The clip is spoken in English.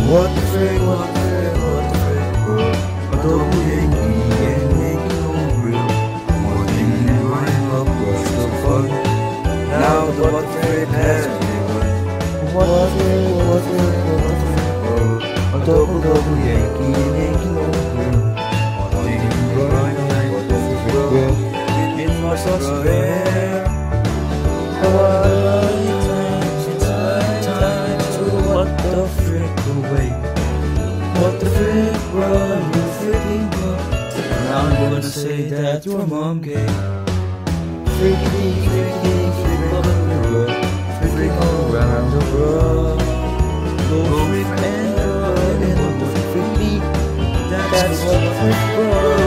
What the frick, bro? Adobo Yankee and Yankee on real. One thing that rhyme up was the fuck. Now the what the frick has me, what the frick, bro? Adobo Yankee and Yankee on real. One thing that rhyme up was the frick, bro? It was so rare. What the frick away? What the frick, bro? You freaking bro. Now I'm gonna say that your mom gay. Freaky, bro. Freak around the world. Go freak and the freaky. That's what the frick, bro.